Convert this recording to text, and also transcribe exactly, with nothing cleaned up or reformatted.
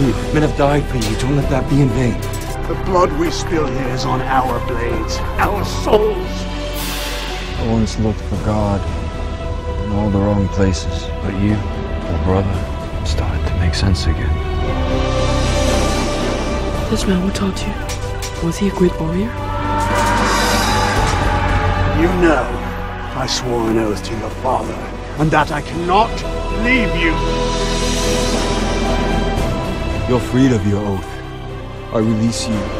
you. Men have died for you. Don't let that be in vain. The blood we spill here is on our blades, our souls. I once looked for God in all the wrong places, but you, my brother, started to make sense again. This man who taught you, was he a great warrior? You know, I swore an oath to your father, and that I cannot leave you. You're freed of your oath. I release you.